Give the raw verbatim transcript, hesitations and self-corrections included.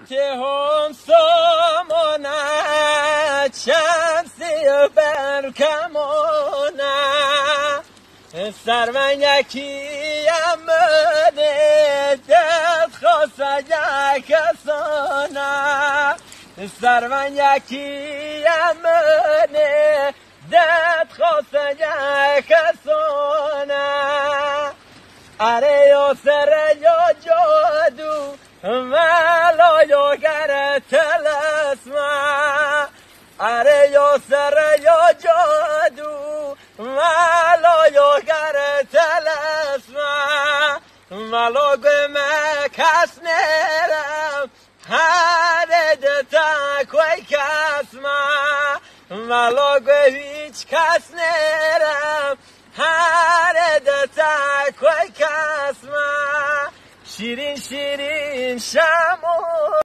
هم سامانه چمسی برکمانه سر من یکی امنه دست خواسته یک کسانه سر من یکی امنه دست خواسته یک کسانه اره یا سر یا جادو ملا یا گر تلسمه اره یا سر یا جادو ملا یا گر تلسمه ملا گمه کس نرم هر دتا کوی کسمه ملا گه هیچ کس نرم هر دتا کوی کسمه شیرین شیرین شمو